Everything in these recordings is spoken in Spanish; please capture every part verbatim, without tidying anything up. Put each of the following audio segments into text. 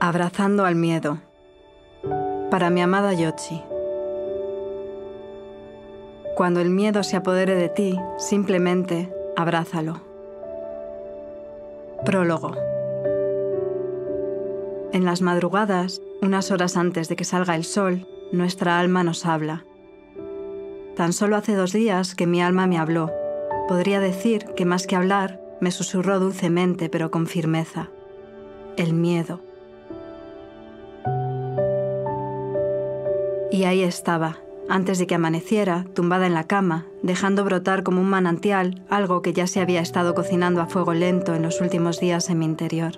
Abrazando al miedo. Para mi amada Yochi. Cuando el miedo se apodere de ti, simplemente abrázalo. Prólogo. En las madrugadas, unas horas antes de que salga el sol, nuestra alma nos habla. Tan solo hace dos días que mi alma me habló. Podría decir que más que hablar, me susurró dulcemente pero con firmeza. El miedo. Y ahí estaba, antes de que amaneciera, tumbada en la cama, dejando brotar como un manantial algo que ya se había estado cocinando a fuego lento en los últimos días en mi interior.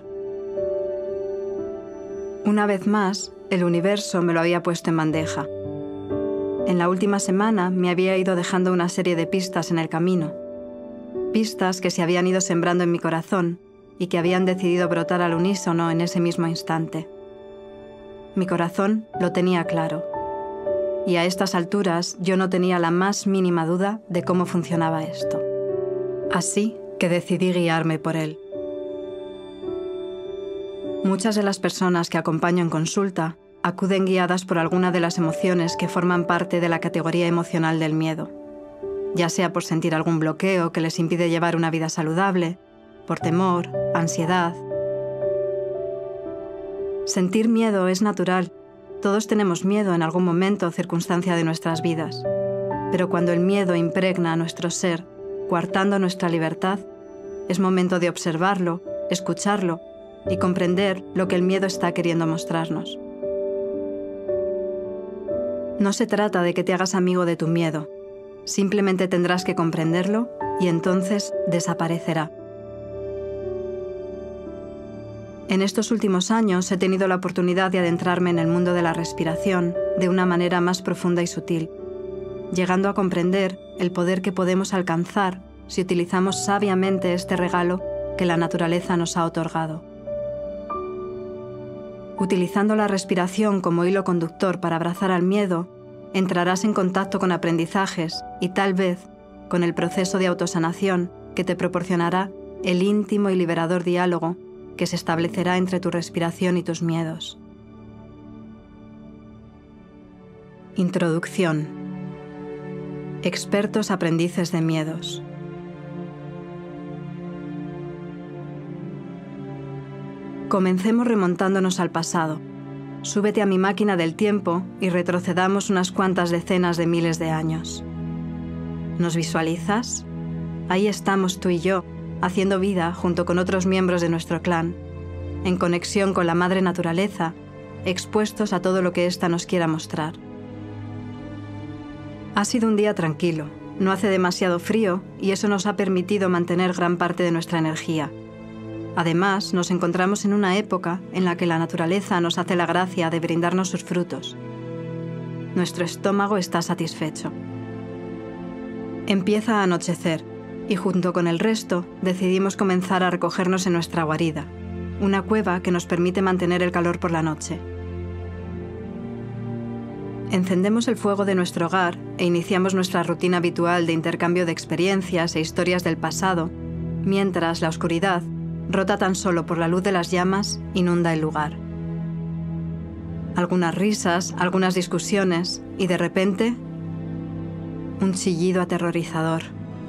Una vez más, el universo me lo había puesto en bandeja. En la última semana me había ido dejando una serie de pistas en el camino. Pistas que se habían ido sembrando en mi corazón y que habían decidido brotar al unísono en ese mismo instante. Mi corazón lo tenía claro. Y a estas alturas yo no tenía la más mínima duda de cómo funcionaba esto. Así que decidí guiarme por él. Muchas de las personas que acompaño en consulta acuden guiadas por alguna de las emociones que forman parte de la categoría emocional del miedo, ya sea por sentir algún bloqueo que les impide llevar una vida saludable, por temor, ansiedad. Sentir miedo es natural. Todos tenemos miedo en algún momento o circunstancia de nuestras vidas. Pero cuando el miedo impregna a nuestro ser, coartando nuestra libertad, es momento de observarlo, escucharlo y comprender lo que el miedo está queriendo mostrarnos. No se trata de que te hagas amigo de tu miedo. Simplemente tendrás que comprenderlo y entonces desaparecerá. En estos últimos años he tenido la oportunidad de adentrarme en el mundo de la respiración de una manera más profunda y sutil, llegando a comprender el poder que podemos alcanzar si utilizamos sabiamente este regalo que la naturaleza nos ha otorgado. Utilizando la respiración como hilo conductor para abrazar al miedo, entrarás en contacto con aprendizajes y tal vez con el proceso de autosanación que te proporcionará el íntimo y liberador diálogo que se establecerá entre tu respiración y tus miedos. Introducción. Expertos aprendices de miedos. Comencemos remontándonos al pasado. Súbete a mi máquina del tiempo y retrocedamos unas cuantas decenas de miles de años. ¿Nos visualizas? Ahí estamos tú y yo, haciendo vida junto con otros miembros de nuestro clan, en conexión con la madre naturaleza, expuestos a todo lo que ésta nos quiera mostrar. Ha sido un día tranquilo, no hace demasiado frío y eso nos ha permitido mantener gran parte de nuestra energía. Además, nos encontramos en una época en la que la naturaleza nos hace la gracia de brindarnos sus frutos. Nuestro estómago está satisfecho. Empieza a anochecer y junto con el resto decidimos comenzar a recogernos en nuestra guarida, una cueva que nos permite mantener el calor por la noche. Encendemos el fuego de nuestro hogar e iniciamos nuestra rutina habitual de intercambio de experiencias e historias del pasado, mientras la oscuridad, rota tan solo por la luz de las llamas, inunda el lugar. Algunas risas, algunas discusiones y de repente, un chillido aterrorizador.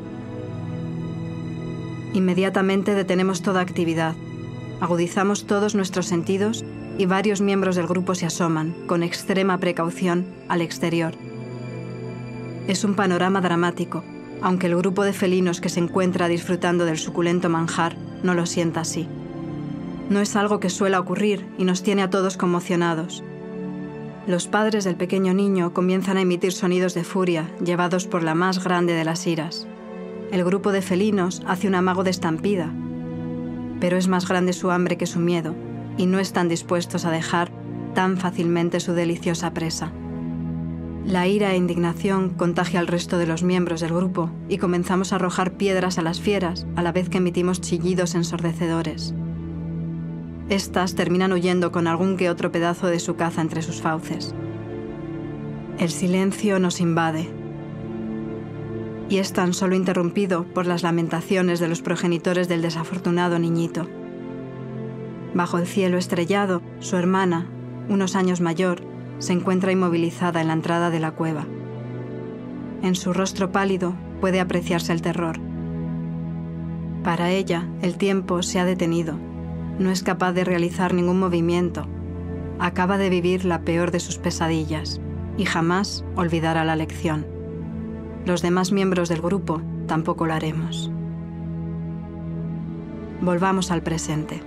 Inmediatamente detenemos toda actividad, agudizamos todos nuestros sentidos y varios miembros del grupo se asoman, con extrema precaución, al exterior. Es un panorama dramático, aunque el grupo de felinos que se encuentra disfrutando del suculento manjar no lo sienta así. No es algo que suela ocurrir y nos tiene a todos conmocionados. Los padres del pequeño niño comienzan a emitir sonidos de furia, llevados por la más grande de las iras. El grupo de felinos hace un amago de estampida, pero es más grande su hambre que su miedo, y no están dispuestos a dejar tan fácilmente su deliciosa presa. La ira e indignación contagia al resto de los miembros del grupo y comenzamos a arrojar piedras a las fieras a la vez que emitimos chillidos ensordecedores. Estas terminan huyendo con algún que otro pedazo de su caza entre sus fauces. El silencio nos invade y es tan solo interrumpido por las lamentaciones de los progenitores del desafortunado niñito. Bajo el cielo estrellado, su hermana, unos años mayor, se encuentra inmovilizada en la entrada de la cueva. En su rostro pálido puede apreciarse el terror. Para ella, el tiempo se ha detenido. No es capaz de realizar ningún movimiento. Acaba de vivir la peor de sus pesadillas y jamás olvidará la lección. Los demás miembros del grupo tampoco lo haremos. Volvamos al presente.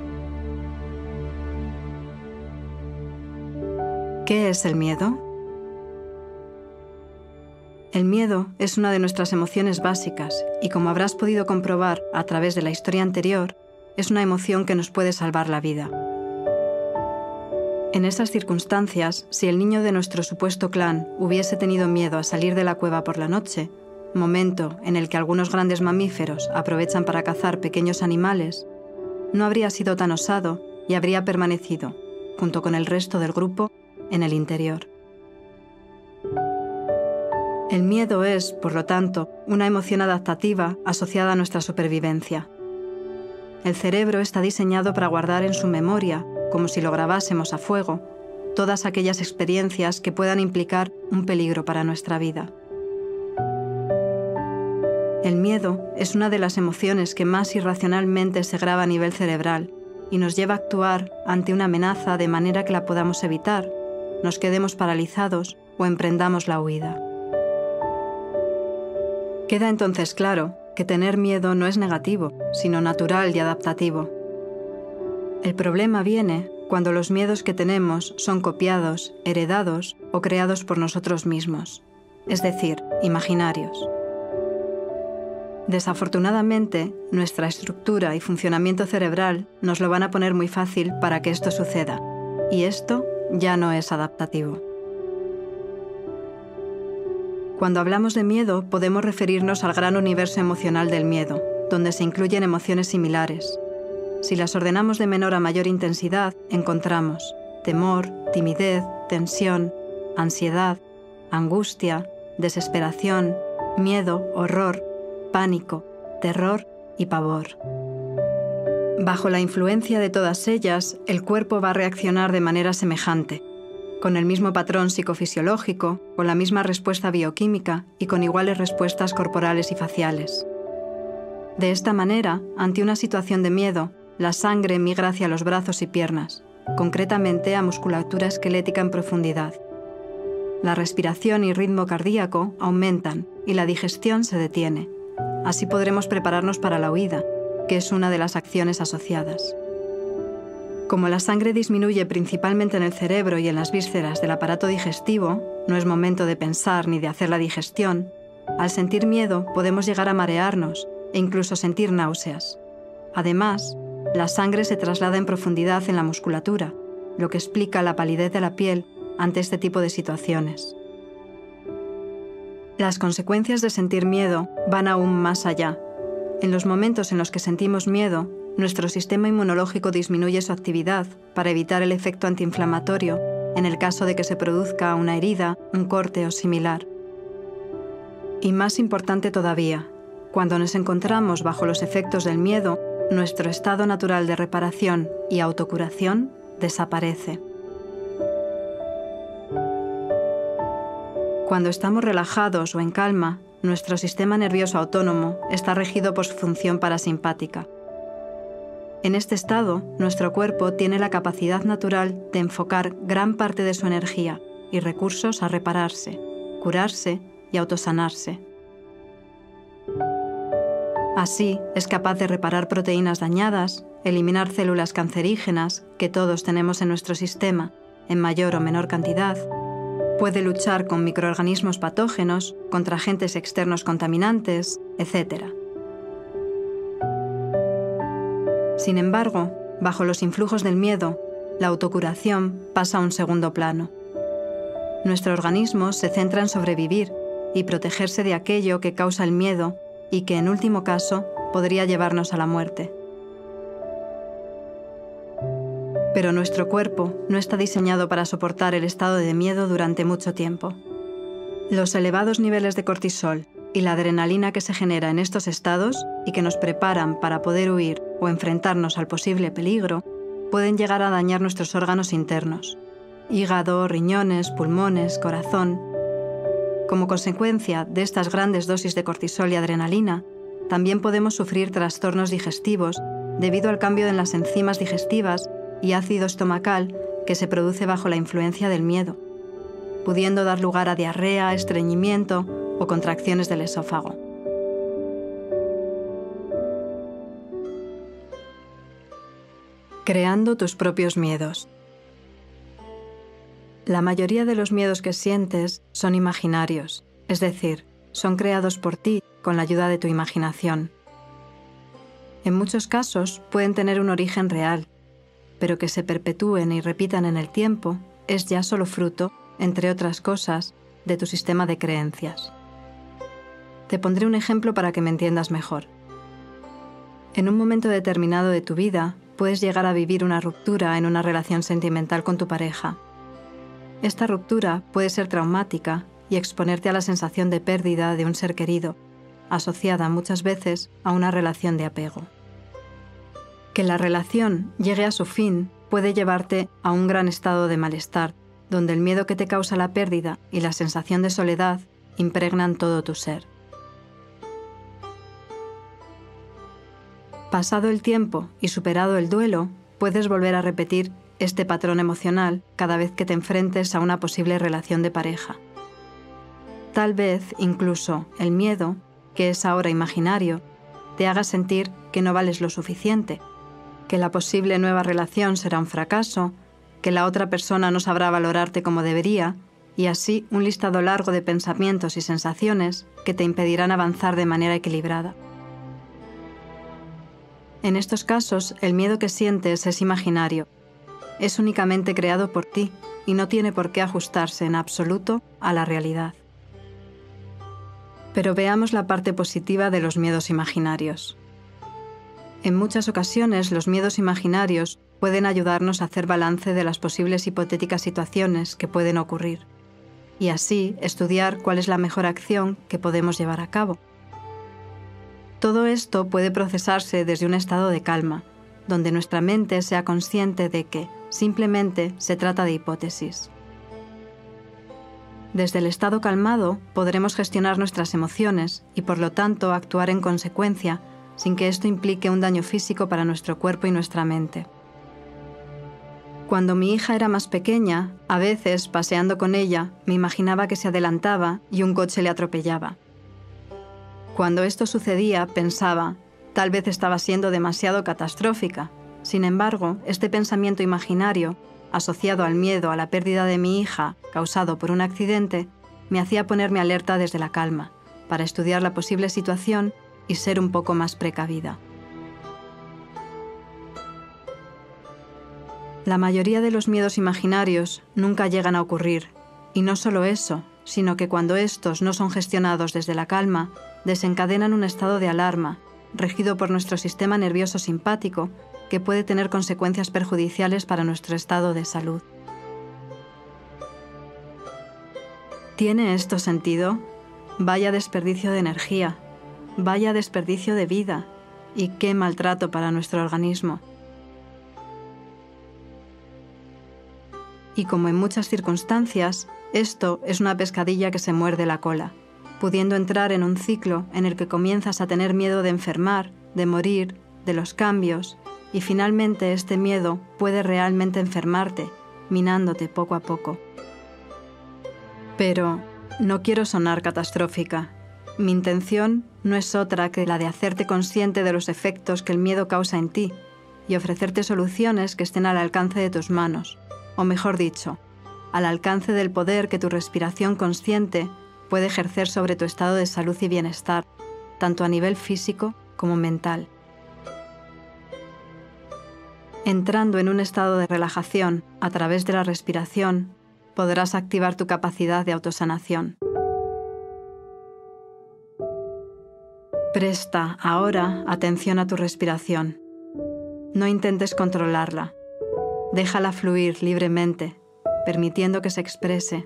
¿Qué es el miedo? El miedo es una de nuestras emociones básicas y, como habrás podido comprobar a través de la historia anterior, es una emoción que nos puede salvar la vida. En esas circunstancias, si el niño de nuestro supuesto clan hubiese tenido miedo a salir de la cueva por la noche, momento en el que algunos grandes mamíferos aprovechan para cazar pequeños animales, no habría sido tan osado y habría permanecido, junto con el resto del grupo, en el interior. El miedo es, por lo tanto, una emoción adaptativa asociada a nuestra supervivencia. El cerebro está diseñado para guardar en su memoria, como si lo grabásemos a fuego, todas aquellas experiencias que puedan implicar un peligro para nuestra vida. El miedo es una de las emociones que más irracionalmente se graba a nivel cerebral y nos lleva a actuar ante una amenaza de manera que la podamos evitar, nos quedemos paralizados o emprendamos la huida. Queda entonces claro que tener miedo no es negativo, sino natural y adaptativo. El problema viene cuando los miedos que tenemos son copiados, heredados o creados por nosotros mismos, es decir, imaginarios. Desafortunadamente, nuestra estructura y funcionamiento cerebral nos lo van a poner muy fácil para que esto suceda, y esto ya no es adaptativo. Cuando hablamos de miedo, podemos referirnos al gran universo emocional del miedo, donde se incluyen emociones similares. Si las ordenamos de menor a mayor intensidad, encontramos temor, timidez, tensión, ansiedad, angustia, desesperación, miedo, horror, pánico, terror y pavor. Bajo la influencia de todas ellas, el cuerpo va a reaccionar de manera semejante, con el mismo patrón psicofisiológico, con la misma respuesta bioquímica y con iguales respuestas corporales y faciales. De esta manera, ante una situación de miedo, la sangre migra hacia los brazos y piernas, concretamente a musculatura esquelética en profundidad. La respiración y ritmo cardíaco aumentan y la digestión se detiene. Así podremos prepararnos para la huida, que es una de las acciones asociadas. Como la sangre disminuye principalmente en el cerebro y en las vísceras del aparato digestivo, no es momento de pensar ni de hacer la digestión, al sentir miedo podemos llegar a marearnos e incluso sentir náuseas. Además, la sangre se traslada en profundidad en la musculatura, lo que explica la palidez de la piel ante este tipo de situaciones. Las consecuencias de sentir miedo van aún más allá. En los momentos en los que sentimos miedo, nuestro sistema inmunológico disminuye su actividad para evitar el efecto antiinflamatorio en el caso de que se produzca una herida, un corte o similar. Y más importante todavía, cuando nos encontramos bajo los efectos del miedo, nuestro estado natural de reparación y autocuración desaparece. Cuando estamos relajados o en calma, nuestro sistema nervioso autónomo está regido por su función parasimpática. En este estado, nuestro cuerpo tiene la capacidad natural de enfocar gran parte de su energía y recursos a repararse, curarse y autosanarse. Así, es capaz de reparar proteínas dañadas, eliminar células cancerígenas que todos tenemos en nuestro sistema, en mayor o menor cantidad. Puede luchar con microorganismos patógenos, contra agentes externos contaminantes, etcétera. Sin embargo, bajo los influjos del miedo, la autocuración pasa a un segundo plano. Nuestro organismo se centra en sobrevivir y protegerse de aquello que causa el miedo y que, en último caso, podría llevarnos a la muerte. Pero nuestro cuerpo no está diseñado para soportar el estado de miedo durante mucho tiempo. Los elevados niveles de cortisol y la adrenalina que se genera en estos estados y que nos preparan para poder huir o enfrentarnos al posible peligro, pueden llegar a dañar nuestros órganos internos: hígado, riñones, pulmones, corazón. Como consecuencia de estas grandes dosis de cortisol y adrenalina, también podemos sufrir trastornos digestivos debido al cambio en las enzimas digestivas y ácido estomacal que se produce bajo la influencia del miedo, pudiendo dar lugar a diarrea, estreñimiento o contracciones del esófago. Creando tus propios miedos. La mayoría de los miedos que sientes son imaginarios, es decir, son creados por ti con la ayuda de tu imaginación. En muchos casos pueden tener un origen real, pero que se perpetúen y repitan en el tiempo es ya solo fruto, entre otras cosas, de tu sistema de creencias. Te pondré un ejemplo para que me entiendas mejor. En un momento determinado de tu vida, puedes llegar a vivir una ruptura en una relación sentimental con tu pareja. Esta ruptura puede ser traumática y exponerte a la sensación de pérdida de un ser querido, asociada muchas veces a una relación de apego. Que la relación llegue a su fin puede llevarte a un gran estado de malestar, donde el miedo que te causa la pérdida y la sensación de soledad impregnan todo tu ser. Pasado el tiempo y superado el duelo, puedes volver a repetir este patrón emocional cada vez que te enfrentes a una posible relación de pareja. Tal vez, incluso, el miedo, que es ahora imaginario, te haga sentir que no vales lo suficiente, que la posible nueva relación será un fracaso, que la otra persona no sabrá valorarte como debería, y así un listado largo de pensamientos y sensaciones que te impedirán avanzar de manera equilibrada. En estos casos, el miedo que sientes es imaginario. Es únicamente creado por ti y no tiene por qué ajustarse en absoluto a la realidad. Pero veamos la parte positiva de los miedos imaginarios. En muchas ocasiones, los miedos imaginarios pueden ayudarnos a hacer balance de las posibles hipotéticas situaciones que pueden ocurrir, y así estudiar cuál es la mejor acción que podemos llevar a cabo. Todo esto puede procesarse desde un estado de calma, donde nuestra mente sea consciente de que simplemente se trata de hipótesis. Desde el estado calmado podremos gestionar nuestras emociones y por lo tanto actuar en consecuencia sin que esto implique un daño físico para nuestro cuerpo y nuestra mente. Cuando mi hija era más pequeña, a veces, paseando con ella, me imaginaba que se adelantaba y un coche le atropellaba. Cuando esto sucedía, pensaba, tal vez estaba siendo demasiado catastrófica. Sin embargo, este pensamiento imaginario, asociado al miedo a la pérdida de mi hija causado por un accidente, me hacía ponerme alerta desde la calma, para estudiar la posible situación y ser un poco más precavida. La mayoría de los miedos imaginarios nunca llegan a ocurrir, y no solo eso, sino que cuando estos no son gestionados desde la calma, desencadenan un estado de alarma, regido por nuestro sistema nervioso simpático, que puede tener consecuencias perjudiciales para nuestro estado de salud. ¿Tiene esto sentido? Vaya desperdicio de energía, vaya desperdicio de vida, y qué maltrato para nuestro organismo. Y como en muchas circunstancias, esto es una pescadilla que se muerde la cola, pudiendo entrar en un ciclo en el que comienzas a tener miedo de enfermar, de morir, de los cambios, y finalmente este miedo puede realmente enfermarte, minándote poco a poco. Pero no quiero sonar catastrófica. Mi intención no es otra que la de hacerte consciente de los efectos que el miedo causa en ti y ofrecerte soluciones que estén al alcance de tus manos, o mejor dicho, al alcance del poder que tu respiración consciente puede ejercer sobre tu estado de salud y bienestar, tanto a nivel físico como mental. Entrando en un estado de relajación a través de la respiración, podrás activar tu capacidad de autosanación. Presta ahora atención a tu respiración. No intentes controlarla. Déjala fluir libremente, permitiendo que se exprese.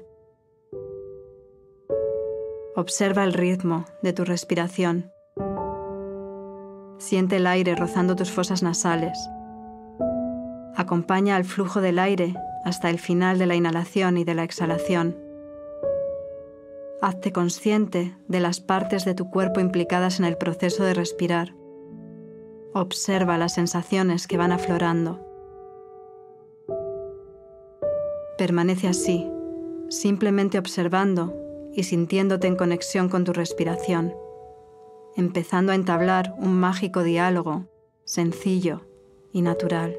Observa el ritmo de tu respiración. Siente el aire rozando tus fosas nasales. Acompaña al flujo del aire hasta el final de la inhalación y de la exhalación. Hazte consciente de las partes de tu cuerpo implicadas en el proceso de respirar. Observa las sensaciones que van aflorando. Permanece así, simplemente observando y sintiéndote en conexión con tu respiración, empezando a entablar un mágico diálogo, sencillo y natural.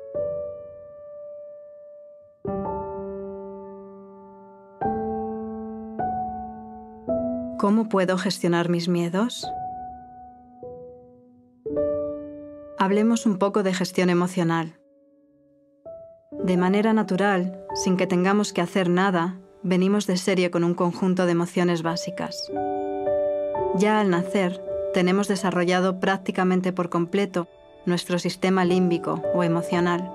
¿Cómo puedo gestionar mis miedos? Hablemos un poco de gestión emocional. De manera natural, sin que tengamos que hacer nada, venimos de serie con un conjunto de emociones básicas. Ya al nacer, tenemos desarrollado prácticamente por completo nuestro sistema límbico o emocional.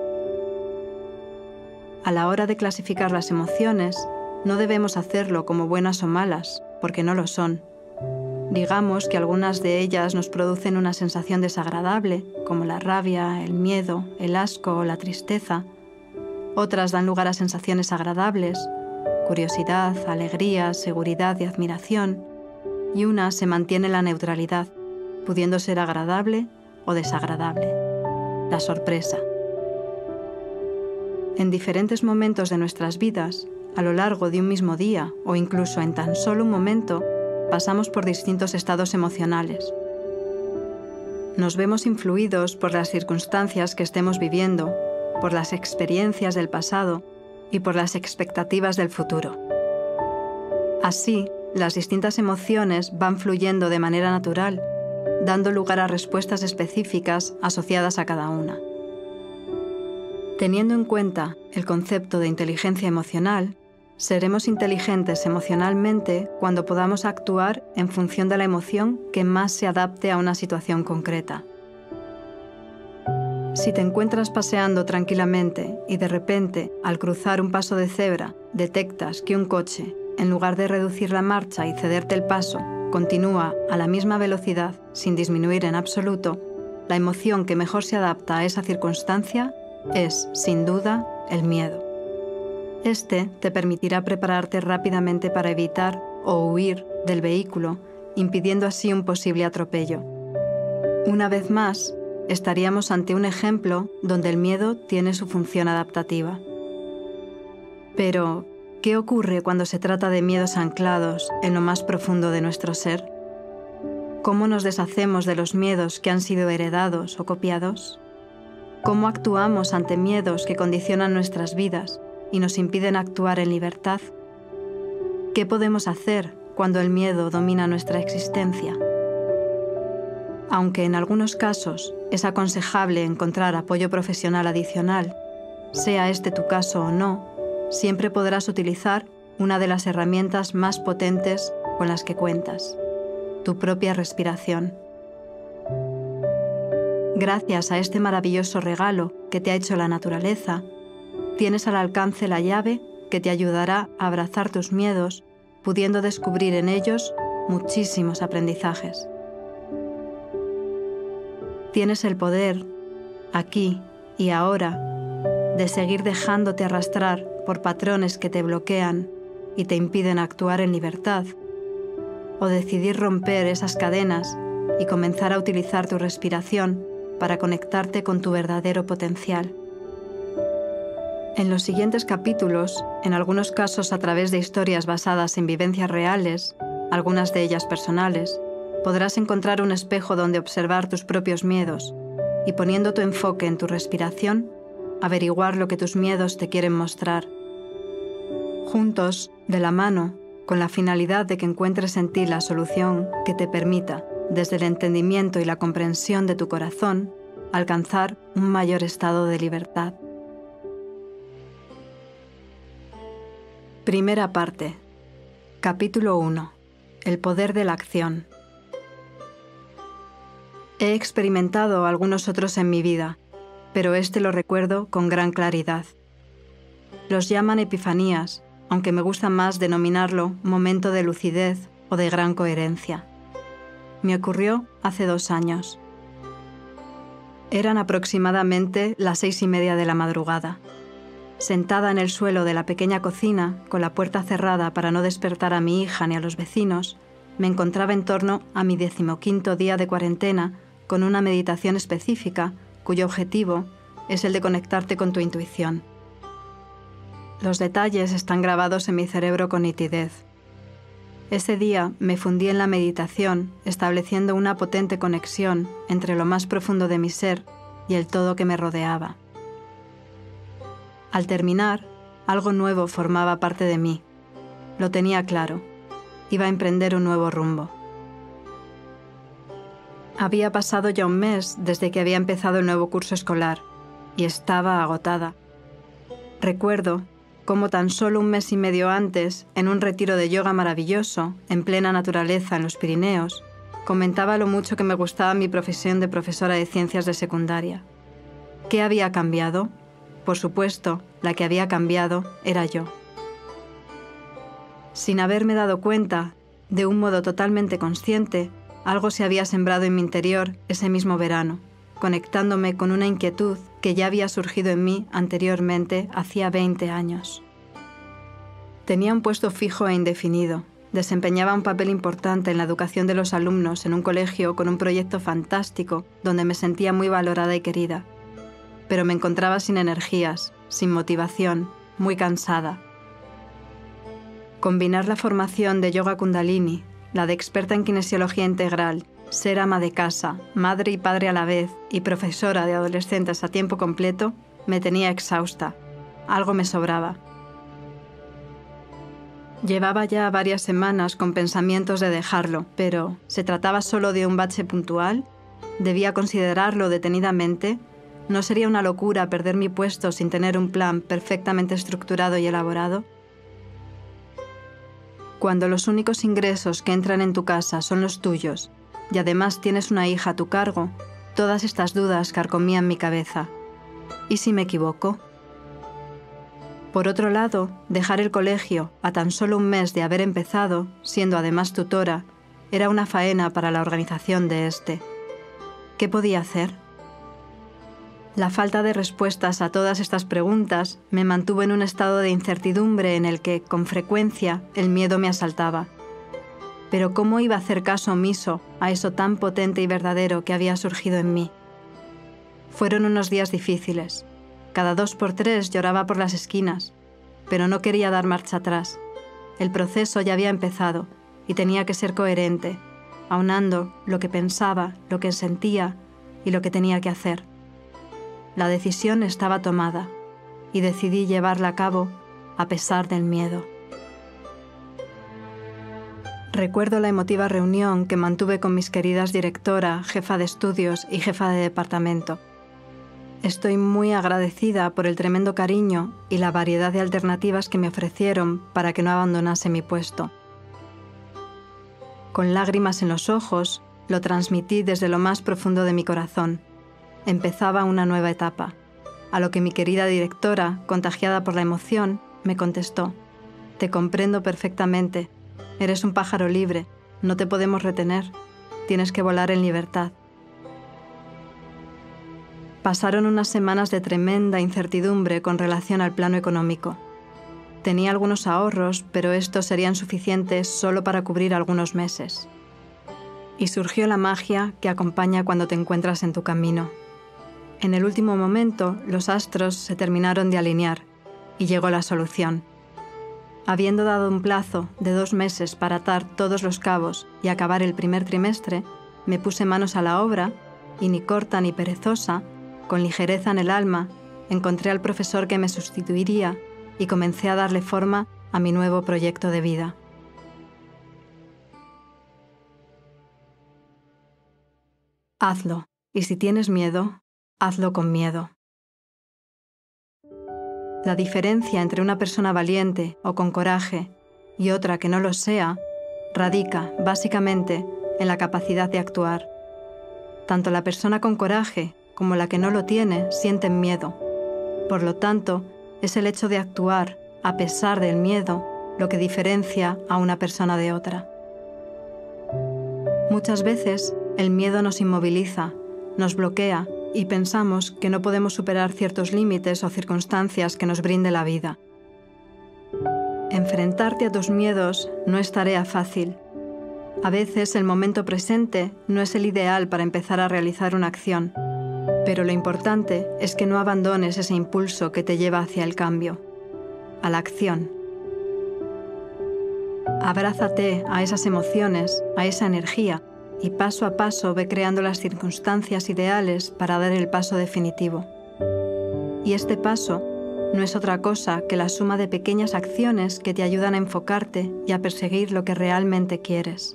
A la hora de clasificar las emociones, no debemos hacerlo como buenas o malas, porque no lo son. Digamos que algunas de ellas nos producen una sensación desagradable, como la rabia, el miedo, el asco o la tristeza. Otras dan lugar a sensaciones agradables, curiosidad, alegría, seguridad y admiración. Y una se mantiene en la neutralidad, pudiendo ser agradable o desagradable. La sorpresa. En diferentes momentos de nuestras vidas, a lo largo de un mismo día o incluso en tan solo un momento, pasamos por distintos estados emocionales. Nos vemos influidos por las circunstancias que estemos viviendo, por las experiencias del pasado y por las expectativas del futuro. Así, las distintas emociones van fluyendo de manera natural, dando lugar a respuestas específicas asociadas a cada una. Teniendo en cuenta el concepto de inteligencia emocional, seremos inteligentes emocionalmente cuando podamos actuar en función de la emoción que más se adapte a una situación concreta. Si te encuentras paseando tranquilamente y de repente, al cruzar un paso de cebra, detectas que un coche, en lugar de reducir la marcha y cederte el paso, continúa a la misma velocidad sin disminuir en absoluto, la emoción que mejor se adapta a esa circunstancia es, sin duda, el miedo. Este te permitirá prepararte rápidamente para evitar o huir del vehículo, impidiendo así un posible atropello. Una vez más, estaríamos ante un ejemplo donde el miedo tiene su función adaptativa. Pero, ¿qué ocurre cuando se trata de miedos anclados en lo más profundo de nuestro ser? ¿Cómo nos deshacemos de los miedos que han sido heredados o copiados? ¿Cómo actuamos ante miedos que condicionan nuestras vidas y nos impiden actuar en libertad? ¿Qué podemos hacer cuando el miedo domina nuestra existencia? Aunque en algunos casos es aconsejable encontrar apoyo profesional adicional, sea este tu caso o no, siempre podrás utilizar una de las herramientas más potentes con las que cuentas: tu propia respiración. Gracias a este maravilloso regalo que te ha hecho la naturaleza, tienes al alcance la llave que te ayudará a abrazar tus miedos, pudiendo descubrir en ellos muchísimos aprendizajes. Tienes el poder, aquí y ahora, de seguir dejándote arrastrar por patrones que te bloquean y te impiden actuar en libertad, o decidir romper esas cadenas y comenzar a utilizar tu respiración para conectarte con tu verdadero potencial. En los siguientes capítulos, en algunos casos a través de historias basadas en vivencias reales, algunas de ellas personales, podrás encontrar un espejo donde observar tus propios miedos y, poniendo tu enfoque en tu respiración, averiguar lo que tus miedos te quieren mostrar. Juntos, de la mano, con la finalidad de que encuentres en ti la solución que te permita, desde el entendimiento y la comprensión de tu corazón, alcanzar un mayor estado de libertad. Primera parte. Capítulo uno. El poder de la acción. He experimentado algunos otros en mi vida, pero este lo recuerdo con gran claridad. Los llaman epifanías, aunque me gusta más denominarlo momento de lucidez o de gran coherencia. Me ocurrió hace dos años. Eran aproximadamente las seis y media de la madrugada. Sentada en el suelo de la pequeña cocina, con la puerta cerrada para no despertar a mi hija ni a los vecinos, me encontraba en torno a mi decimoquinto día de cuarentena con una meditación específica cuyo objetivo es el de conectarte con tu intuición. Los detalles están grabados en mi cerebro con nitidez. Ese día me fundí en la meditación, estableciendo una potente conexión entre lo más profundo de mi ser y el todo que me rodeaba. Al terminar, algo nuevo formaba parte de mí. Lo tenía claro. Iba a emprender un nuevo rumbo. Había pasado ya un mes desde que había empezado el nuevo curso escolar y estaba agotada. Recuerdo cómo tan solo un mes y medio antes, en un retiro de yoga maravilloso, en plena naturaleza en los Pirineos, comentaba lo mucho que me gustaba mi profesión de profesora de ciencias de secundaria. ¿Qué había cambiado? Por supuesto, la que había cambiado era yo. Sin haberme dado cuenta, de un modo totalmente consciente, algo se había sembrado en mi interior ese mismo verano, conectándome con una inquietud que ya había surgido en mí anteriormente hacía veinte años. Tenía un puesto fijo e indefinido, desempeñaba un papel importante en la educación de los alumnos en un colegio con un proyecto fantástico donde me sentía muy valorada y querida, pero me encontraba sin energías, sin motivación, muy cansada. Combinar la formación de yoga kundalini, la de experta en kinesiología integral, ser ama de casa, madre y padre a la vez y profesora de adolescentes a tiempo completo, me tenía exhausta. Algo me sobraba. Llevaba ya varias semanas con pensamientos de dejarlo, pero ¿se trataba solo de un bache puntual? ¿Debía considerarlo detenidamente? ¿No sería una locura perder mi puesto sin tener un plan perfectamente estructurado y elaborado? Cuando los únicos ingresos que entran en tu casa son los tuyos, y además tienes una hija a tu cargo, todas estas dudas carcomían mi cabeza. ¿Y si me equivoco? Por otro lado, dejar el colegio a tan solo un mes de haber empezado, siendo además tutora, era una faena para la organización de este. ¿Qué podía hacer? La falta de respuestas a todas estas preguntas me mantuvo en un estado de incertidumbre en el que, con frecuencia, el miedo me asaltaba. Pero ¿cómo iba a hacer caso omiso a eso tan potente y verdadero que había surgido en mí? Fueron unos días difíciles. Cada dos por tres lloraba por las esquinas, pero no quería dar marcha atrás. El proceso ya había empezado y tenía que ser coherente, aunando lo que pensaba, lo que sentía y lo que tenía que hacer. La decisión estaba tomada y decidí llevarla a cabo a pesar del miedo. Recuerdo la emotiva reunión que mantuve con mis queridas directora, jefa de estudios y jefa de departamento. Estoy muy agradecida por el tremendo cariño y la variedad de alternativas que me ofrecieron para que no abandonase mi puesto. Con lágrimas en los ojos, lo transmití desde lo más profundo de mi corazón. Empezaba una nueva etapa, a lo que mi querida directora, contagiada por la emoción, me contestó: «Te comprendo perfectamente. Eres un pájaro libre, no te podemos retener. Tienes que volar en libertad». Pasaron unas semanas de tremenda incertidumbre con relación al plano económico. Tenía algunos ahorros, pero estos serían suficientes solo para cubrir algunos meses. Y surgió la magia que acompaña cuando te encuentras en tu camino. En el último momento, los astros se terminaron de alinear y llegó la solución. Habiendo dado un plazo de dos meses para atar todos los cabos y acabar el primer trimestre, me puse manos a la obra y, ni corta ni perezosa, con ligereza en el alma, encontré al profesor que me sustituiría y comencé a darle forma a mi nuevo proyecto de vida. Hazlo, y si tienes miedo, hazlo con miedo. La diferencia entre una persona valiente o con coraje y otra que no lo sea radica, básicamente, en la capacidad de actuar. Tanto la persona con coraje como la que no lo tiene sienten miedo. Por lo tanto, es el hecho de actuar a pesar del miedo lo que diferencia a una persona de otra. Muchas veces el miedo nos inmoviliza, nos bloquea y pensamos que no podemos superar ciertos límites o circunstancias que nos brinde la vida. Enfrentarte a tus miedos no es tarea fácil. A veces el momento presente no es el ideal para empezar a realizar una acción, pero lo importante es que no abandones ese impulso que te lleva hacia el cambio, a la acción. Abrázate a esas emociones, a esa energía, y paso a paso ve creando las circunstancias ideales para dar el paso definitivo. Y este paso no es otra cosa que la suma de pequeñas acciones que te ayudan a enfocarte y a perseguir lo que realmente quieres.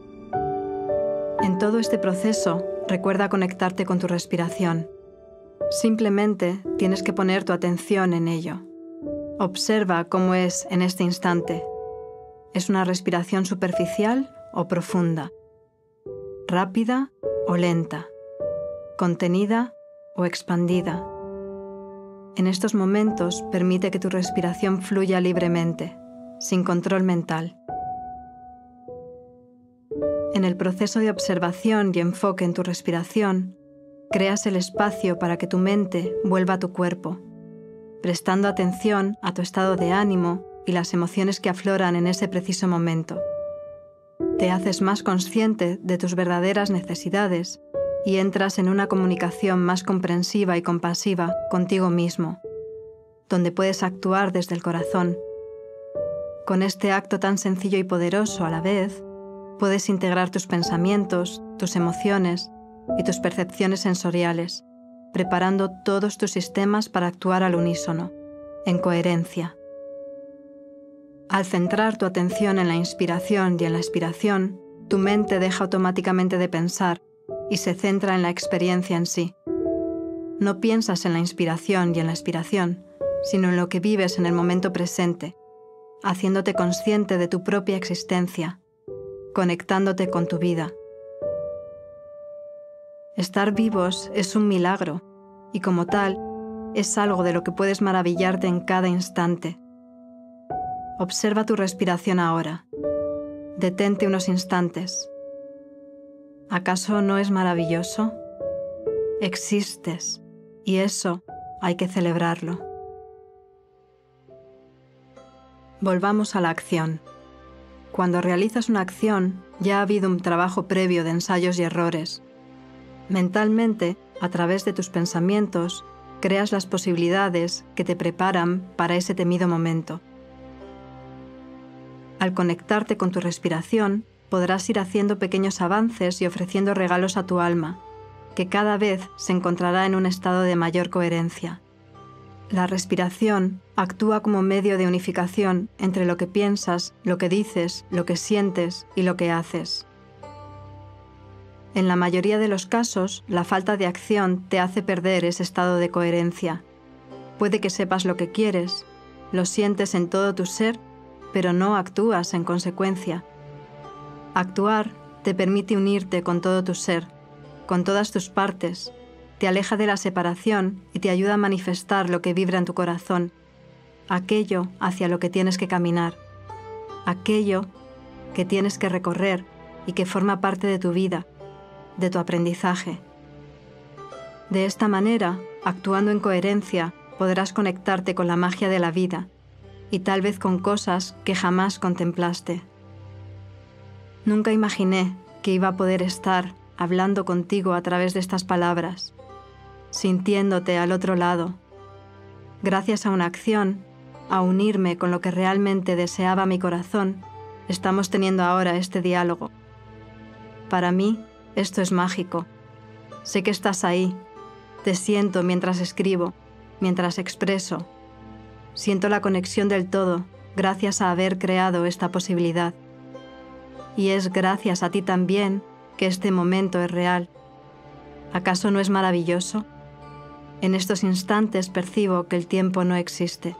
En todo este proceso, recuerda conectarte con tu respiración. Simplemente tienes que poner tu atención en ello. Observa cómo es en este instante. ¿Es una respiración superficial o profunda? ¿Rápida o lenta? ¿Contenida o expandida? En estos momentos, permite que tu respiración fluya libremente, sin control mental. En el proceso de observación y enfoque en tu respiración, creas el espacio para que tu mente vuelva a tu cuerpo, prestando atención a tu estado de ánimo y las emociones que afloran en ese preciso momento. Te haces más consciente de tus verdaderas necesidades y entras en una comunicación más comprensiva y compasiva contigo mismo, donde puedes actuar desde el corazón. Con este acto tan sencillo y poderoso a la vez, puedes integrar tus pensamientos, tus emociones y tus percepciones sensoriales, preparando todos tus sistemas para actuar al unísono, en coherencia. Al centrar tu atención en la inspiración y en la expiración, tu mente deja automáticamente de pensar y se centra en la experiencia en sí. No piensas en la inspiración y en la expiración, sino en lo que vives en el momento presente, haciéndote consciente de tu propia existencia, conectándote con tu vida. Estar vivos es un milagro y como tal, es algo de lo que puedes maravillarte en cada instante. Observa tu respiración ahora. Detente unos instantes. ¿Acaso no es maravilloso? Existes, y eso hay que celebrarlo. Volvamos a la acción. Cuando realizas una acción, ya ha habido un trabajo previo de ensayos y errores. Mentalmente, a través de tus pensamientos, creas las posibilidades que te preparan para ese temido momento. Al conectarte con tu respiración, podrás ir haciendo pequeños avances y ofreciendo regalos a tu alma, que cada vez se encontrará en un estado de mayor coherencia. La respiración actúa como medio de unificación entre lo que piensas, lo que dices, lo que sientes y lo que haces. En la mayoría de los casos, la falta de acción te hace perder ese estado de coherencia. Puede que sepas lo que quieres, lo sientes en todo tu ser, pero no actúas en consecuencia. Actuar te permite unirte con todo tu ser, con todas tus partes, te aleja de la separación y te ayuda a manifestar lo que vibra en tu corazón, aquello hacia lo que tienes que caminar, aquello que tienes que recorrer y que forma parte de tu vida, de tu aprendizaje. De esta manera, actuando en coherencia, podrás conectarte con la magia de la vida y tal vez con cosas que jamás contemplaste. Nunca imaginé que iba a poder estar hablando contigo a través de estas palabras, sintiéndote al otro lado. Gracias a una acción, a unirme con lo que realmente deseaba mi corazón, estamos teniendo ahora este diálogo. Para mí, esto es mágico. Sé que estás ahí. Te siento mientras escribo, mientras expreso. Siento la conexión del todo gracias a haber creado esta posibilidad. Y es gracias a ti también que este momento es real. ¿Acaso no es maravilloso? En estos instantes percibo que el tiempo no existe.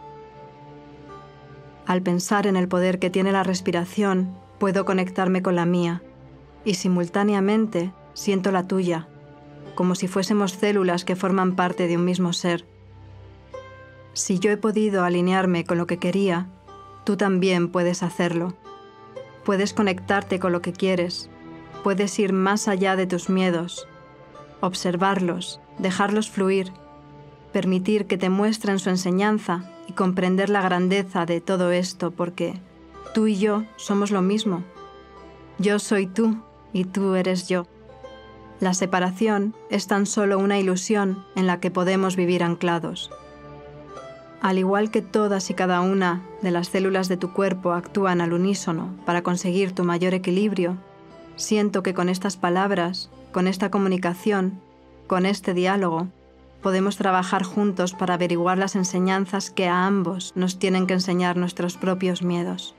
Al pensar en el poder que tiene la respiración, puedo conectarme con la mía, y simultáneamente siento la tuya, como si fuésemos células que forman parte de un mismo ser. Si yo he podido alinearme con lo que quería, tú también puedes hacerlo. Puedes conectarte con lo que quieres, puedes ir más allá de tus miedos, observarlos dejarlos fluir, permitir que te muestren su enseñanza y comprender la grandeza de todo esto, porque tú y yo somos lo mismo. Yo soy tú y tú eres yo. La separación es tan solo una ilusión en la que podemos vivir anclados. Al igual que todas y cada una de las células de tu cuerpo actúan al unísono para conseguir tu mayor equilibrio, siento que con estas palabras, con esta comunicación, con este diálogo, podemos trabajar juntos para averiguar las enseñanzas que a ambos nos tienen que enseñar nuestros propios miedos.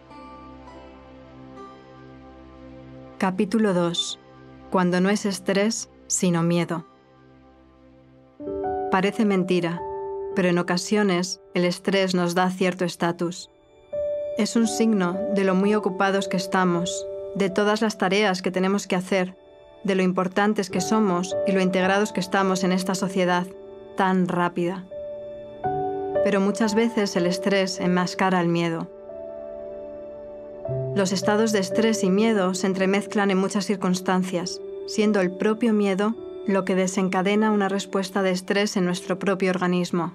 Capítulo dos. Cuando no es estrés, sino miedo. Parece mentira, pero en ocasiones el estrés nos da cierto estatus. Es un signo de lo muy ocupados que estamos, de todas las tareas que tenemos que hacer, de lo importantes que somos y lo integrados que estamos en esta sociedad tan rápida. Pero muchas veces el estrés enmascara el miedo. Los estados de estrés y miedo se entremezclan en muchas circunstancias, siendo el propio miedo lo que desencadena una respuesta de estrés en nuestro propio organismo.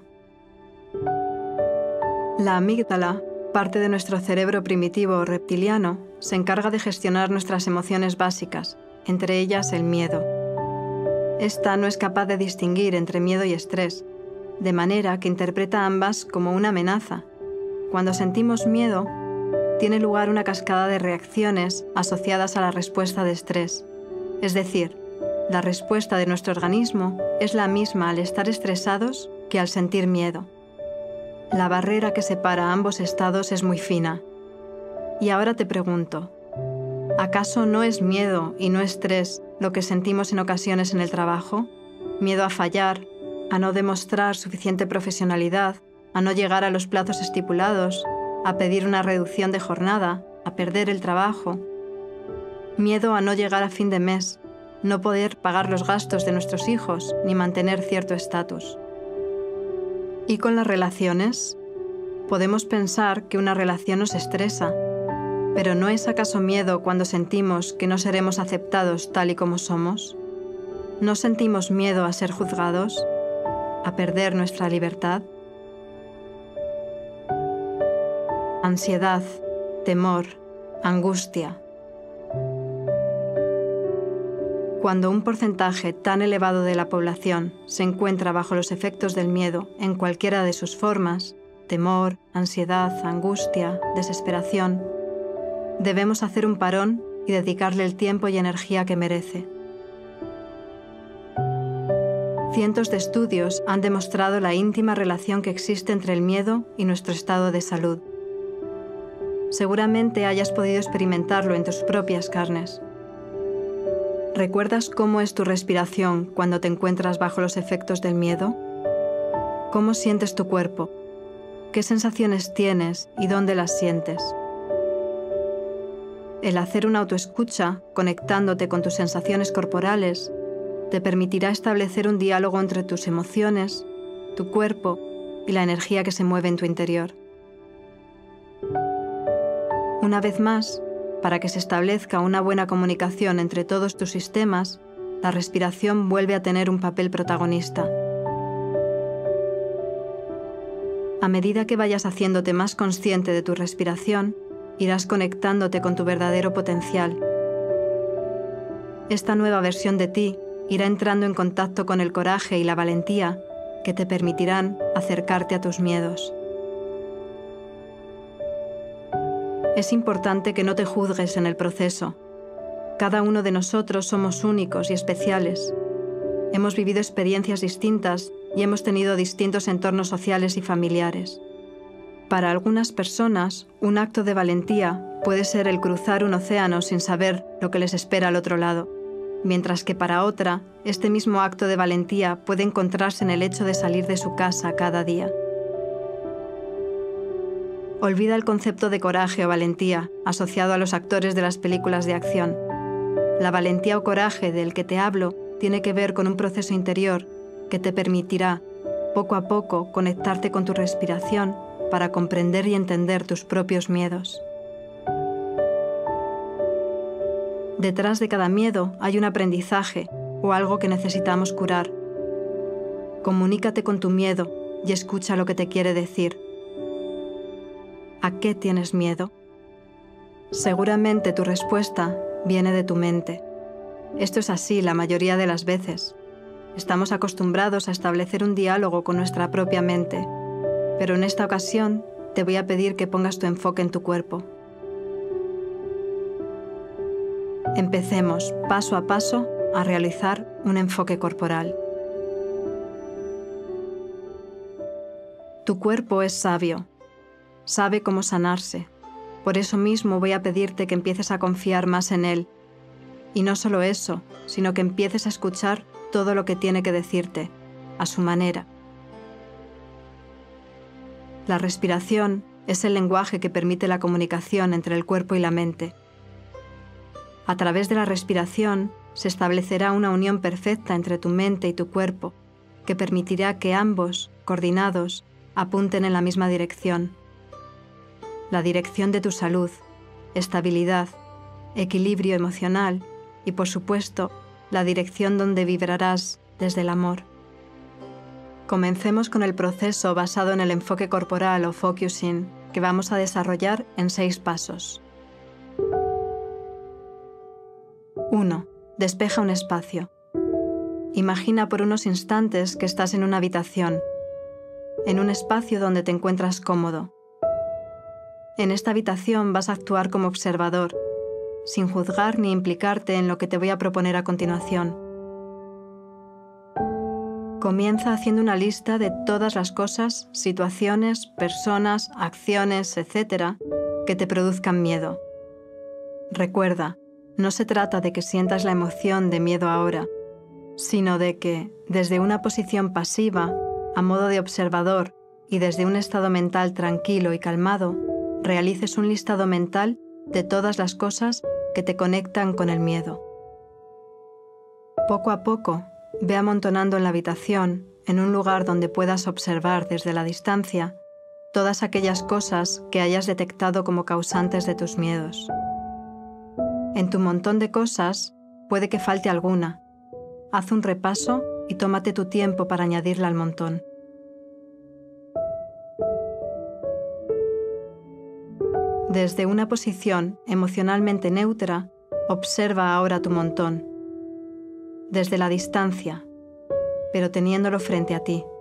La amígdala, parte de nuestro cerebro primitivo o reptiliano, se encarga de gestionar nuestras emociones básicas, entre ellas el miedo. Esta no es capaz de distinguir entre miedo y estrés, de manera que interpreta ambas como una amenaza. Cuando sentimos miedo, tiene lugar una cascada de reacciones asociadas a la respuesta de estrés. Es decir, la respuesta de nuestro organismo es la misma al estar estresados que al sentir miedo. La barrera que separa ambos estados es muy fina. Y ahora te pregunto, ¿acaso no es miedo y no estrés lo que sentimos en ocasiones en el trabajo? Miedo a fallar, a no demostrar suficiente profesionalidad, a no llegar a los plazos estipulados, a pedir una reducción de jornada, a perder el trabajo. Miedo a no llegar a fin de mes, no poder pagar los gastos de nuestros hijos ni mantener cierto estatus. ¿Y con las relaciones? Podemos pensar que una relación nos estresa, pero ¿no es acaso miedo cuando sentimos que no seremos aceptados tal y como somos? ¿No sentimos miedo a ser juzgados? ¿A perder nuestra libertad? Ansiedad, temor, angustia. Cuando un porcentaje tan elevado de la población se encuentra bajo los efectos del miedo en cualquiera de sus formas, temor, ansiedad, angustia, desesperación, debemos hacer un parón y dedicarle el tiempo y energía que merece. Cientos de estudios han demostrado la íntima relación que existe entre el miedo y nuestro estado de salud. Seguramente hayas podido experimentarlo en tus propias carnes. ¿Recuerdas cómo es tu respiración cuando te encuentras bajo los efectos del miedo? ¿Cómo sientes tu cuerpo? ¿Qué sensaciones tienes y dónde las sientes? El hacer una autoescucha, conectándote con tus sensaciones corporales, te permitirá establecer un diálogo entre tus emociones, tu cuerpo y la energía que se mueve en tu interior. Una vez más, para que se establezca una buena comunicación entre todos tus sistemas, la respiración vuelve a tener un papel protagonista. A medida que vayas haciéndote más consciente de tu respiración, irás conectándote con tu verdadero potencial. Esta nueva versión de ti irá entrando en contacto con el coraje y la valentía que te permitirán acercarte a tus miedos. Es importante que no te juzgues en el proceso. Cada uno de nosotros somos únicos y especiales. Hemos vivido experiencias distintas y hemos tenido distintos entornos sociales y familiares. Para algunas personas, un acto de valentía puede ser el cruzar un océano sin saber lo que les espera al otro lado, mientras que para otra, este mismo acto de valentía puede encontrarse en el hecho de salir de su casa cada día. Olvida el concepto de coraje o valentía asociado a los actores de las películas de acción. La valentía o coraje del que te hablo tiene que ver con un proceso interior que te permitirá, poco a poco, conectarte con tu respiración para comprender y entender tus propios miedos. Detrás de cada miedo hay un aprendizaje o algo que necesitamos curar. Comunícate con tu miedo y escucha lo que te quiere decir. ¿A qué tienes miedo? Seguramente tu respuesta viene de tu mente. Esto es así la mayoría de las veces. Estamos acostumbrados a establecer un diálogo con nuestra propia mente, pero en esta ocasión te voy a pedir que pongas tu enfoque en tu cuerpo. Empecemos paso a paso a realizar un enfoque corporal. Tu cuerpo es sabio, sabe cómo sanarse. Por eso mismo voy a pedirte que empieces a confiar más en él. Y no solo eso, sino que empieces a escuchar todo lo que tiene que decirte, a su manera. La respiración es el lenguaje que permite la comunicación entre el cuerpo y la mente. A través de la respiración se establecerá una unión perfecta entre tu mente y tu cuerpo, que permitirá que ambos, coordinados, apunten en la misma dirección. La dirección de tu salud, estabilidad, equilibrio emocional y, por supuesto, la dirección donde vibrarás desde el amor. Comencemos con el proceso basado en el enfoque corporal o focusing que vamos a desarrollar en seis pasos. uno. Despeja un espacio. Imagina por unos instantes que estás en una habitación, en un espacio donde te encuentras cómodo. En esta habitación vas a actuar como observador, sin juzgar ni implicarte en lo que te voy a proponer a continuación. Comienza haciendo una lista de todas las cosas, situaciones, personas, acciones, etcétera, que te produzcan miedo. Recuerda, no se trata de que sientas la emoción de miedo ahora, sino de que, desde una posición pasiva, a modo de observador y desde un estado mental tranquilo y calmado, realices un listado mental de todas las cosas que te conectan con el miedo. Poco a poco, ve amontonando en la habitación, en un lugar donde puedas observar desde la distancia, todas aquellas cosas que hayas detectado como causantes de tus miedos. En tu montón de cosas, puede que falte alguna. Haz un repaso y tómate tu tiempo para añadirla al montón. Desde una posición emocionalmente neutra, observa ahora tu montón. Desde la distancia, pero teniéndolo frente a ti.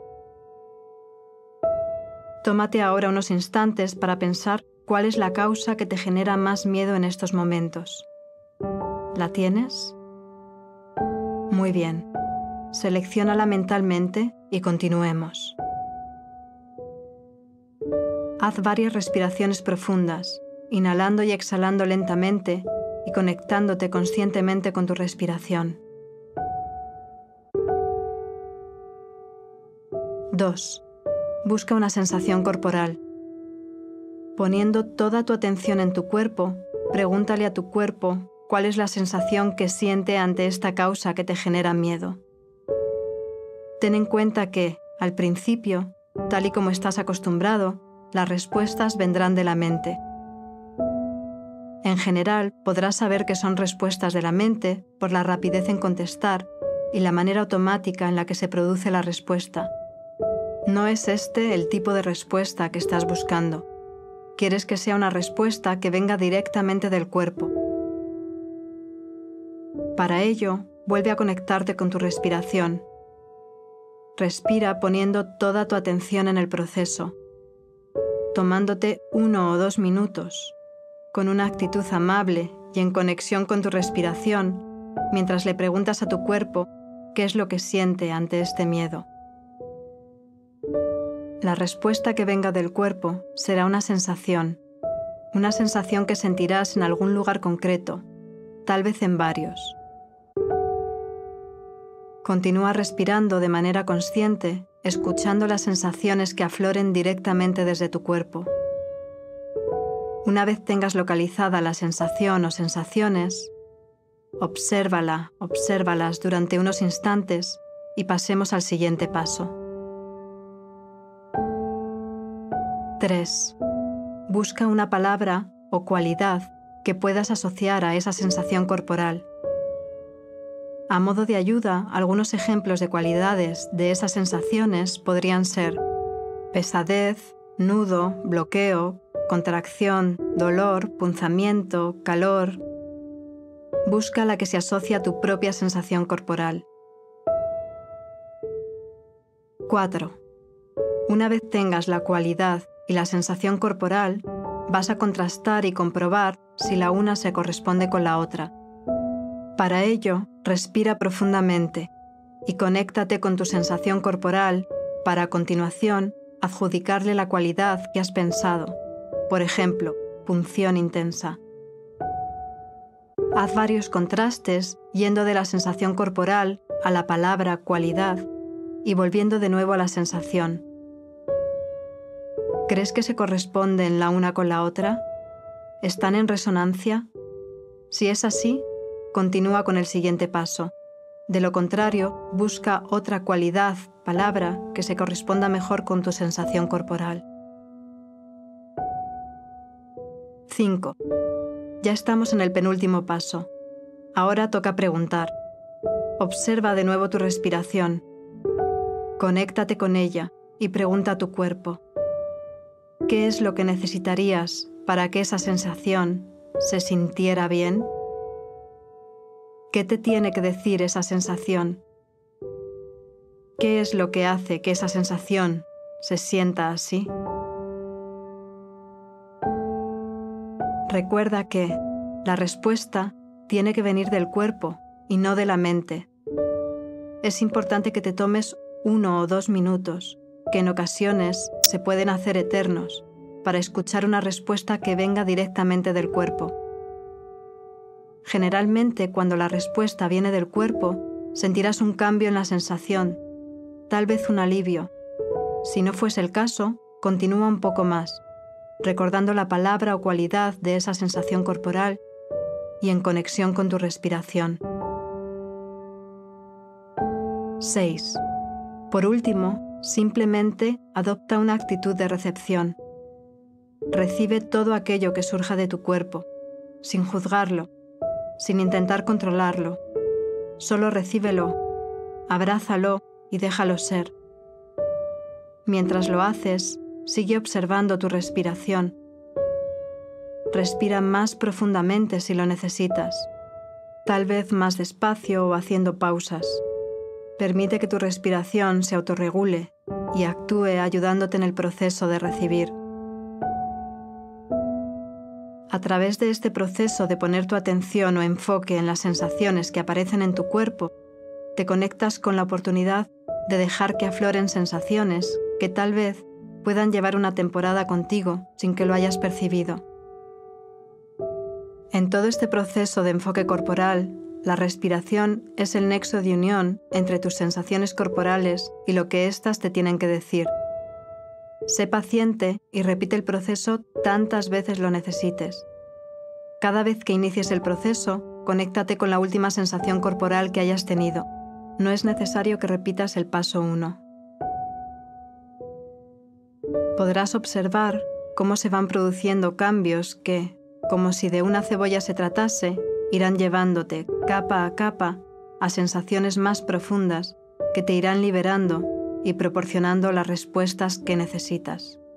Tómate ahora unos instantes para pensar cuál es la causa que te genera más miedo en estos momentos. ¿La tienes? Muy bien. Selecciónala mentalmente y continuemos. Haz varias respiraciones profundas, inhalando y exhalando lentamente y conectándote conscientemente con tu respiración. dos. Busca una sensación corporal. Poniendo toda tu atención en tu cuerpo, pregúntale a tu cuerpo cuál es la sensación que siente ante esta causa que te genera miedo. Ten en cuenta que, al principio, tal y como estás acostumbrado, las respuestas vendrán de la mente. En general, podrás saber que son respuestas de la mente por la rapidez en contestar y la manera automática en la que se produce la respuesta. No es este el tipo de respuesta que estás buscando. Quieres que sea una respuesta que venga directamente del cuerpo. Para ello, vuelve a conectarte con tu respiración. Respira poniendo toda tu atención en el proceso, tomándote uno o dos minutos, con una actitud amable y en conexión con tu respiración, mientras le preguntas a tu cuerpo qué es lo que siente ante este miedo. La respuesta que venga del cuerpo será una sensación, una sensación que sentirás en algún lugar concreto, tal vez en varios. Continúa respirando de manera consciente, escuchando las sensaciones que afloren directamente desde tu cuerpo. Una vez tengas localizada la sensación o sensaciones, obsérvala, obsérvalas durante unos instantes y pasemos al siguiente paso. tres. Busca una palabra o cualidad que puedas asociar a esa sensación corporal. A modo de ayuda, algunos ejemplos de cualidades de esas sensaciones podrían ser pesadez, nudo, bloqueo, contracción, dolor, punzamiento, calor. Busca la que se asocia a tu propia sensación corporal. cuatro. Una vez tengas la cualidad y la sensación corporal, vas a contrastar y comprobar si la una se corresponde con la otra. Para ello, respira profundamente y conéctate con tu sensación corporal para, a continuación, adjudicarle la cualidad que has pensado. Por ejemplo, punción intensa. Haz varios contrastes yendo de la sensación corporal a la palabra cualidad y volviendo de nuevo a la sensación. ¿Crees que se corresponden la una con la otra? ¿Están en resonancia? Si es así, continúa con el siguiente paso. De lo contrario, busca otra cualidad, palabra, que se corresponda mejor con tu sensación corporal. cinco. Ya estamos en el penúltimo paso. Ahora toca preguntar. Observa de nuevo tu respiración. Conéctate con ella y pregunta a tu cuerpo. ¿Qué es lo que necesitarías para que esa sensación se sintiera bien? ¿Qué te tiene que decir esa sensación? ¿Qué es lo que hace que esa sensación se sienta así? Recuerda que la respuesta tiene que venir del cuerpo y no de la mente. Es importante que te tomes uno o dos minutos, que en ocasiones se pueden hacer eternos, para escuchar una respuesta que venga directamente del cuerpo. Generalmente, cuando la respuesta viene del cuerpo, sentirás un cambio en la sensación, tal vez un alivio. Si no fuese el caso, continúa un poco más, recordando la palabra o cualidad de esa sensación corporal y en conexión con tu respiración. seis. Por último, simplemente adopta una actitud de recepción. Recibe todo aquello que surja de tu cuerpo, sin juzgarlo, sin intentar controlarlo. Solo recíbelo, abrázalo y déjalo ser. Mientras lo haces, sigue observando tu respiración. Respira más profundamente si lo necesitas, tal vez más despacio o haciendo pausas. Permite que tu respiración se autorregule y actúe ayudándote en el proceso de recibir. A través de este proceso de poner tu atención o enfoque en las sensaciones que aparecen en tu cuerpo, te conectas con la oportunidad de dejar que afloren sensaciones que tal vez puedan llevar una temporada contigo sin que lo hayas percibido. En todo este proceso de enfoque corporal, la respiración es el nexo de unión entre tus sensaciones corporales y lo que éstas te tienen que decir. Sé paciente y repite el proceso tantas veces lo necesites. Cada vez que inicies el proceso, conéctate con la última sensación corporal que hayas tenido. No es necesario que repitas el paso uno. Podrás observar cómo se van produciendo cambios que, como si de una cebolla se tratase, irán llevándote, capa a capa, a sensaciones más profundas que te irán liberando y proporcionando las respuestas que necesitas.